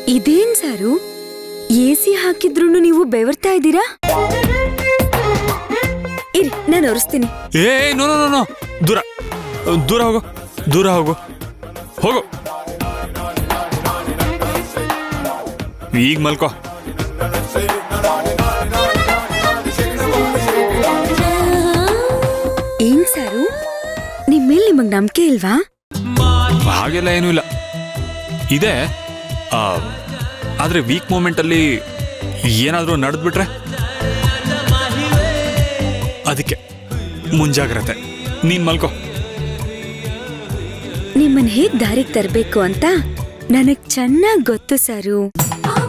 ಇದೇನ್ ಸಾರು, ಎಸಿ ಹಾಕಿದ್ರು ನೀವು ಬೆವರ್ತಾ ಇದ್ದೀರಾ? ಇರಿ, ನಾನು ಒರೆಸ್ತೀನಿ. ಏ ನೋ ನೋ ನೋ, ದೂರ ದೂರ ಹೋಗು, ದೂರ ಹೋಗು, ಹೋಗು. ಈಗ ಮಲ್ಕೋ. ಏನ್ ಸಾರು, ನಿಮ್ಮೇಲೆ ನಿಮಗ್ ನಂಬಿಕೆ ಇಲ್ವಾ? ಹಾಗೆಲ್ಲ ಏನೂ ಇಲ್ಲ, ಇದೆ. ಆದ್ರೆ ವೀಕ್ ಮೂಮೆಂಟ್ ಅಲ್ಲಿ ಏನಾದ್ರೂ ನಡೆದ್ಬಿಟ್ರೆ ಅದಕ್ಕೆ ಮುಂಜಾಗ್ರತೆ. ನೀನ್ ಮಲ್ಕೋ. ನಿಮ್ಮನ್ ಹೇಗ್ ದಾರಿಗೆ ತರಬೇಕು ಅಂತ ನನಗ್ ಚೆನ್ನಾಗ್ ಗೊತ್ತು ಸಾರು.